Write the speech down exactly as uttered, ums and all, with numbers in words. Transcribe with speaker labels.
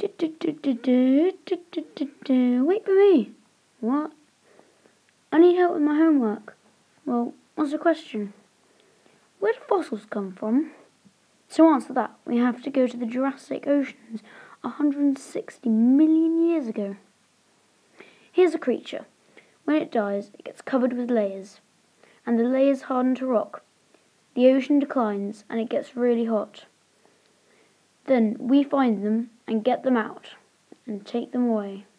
Speaker 1: Wait for me. What? I need help with my homework. Well, what's the question? Where do fossils come from? To answer that, we have to go to the Jurassic Oceans one hundred sixty million years ago. Here's a creature. When it dies, it gets covered with layers, and the layers harden to rock. The ocean declines, and it gets really hot. Then we find them and get them out, and take them away.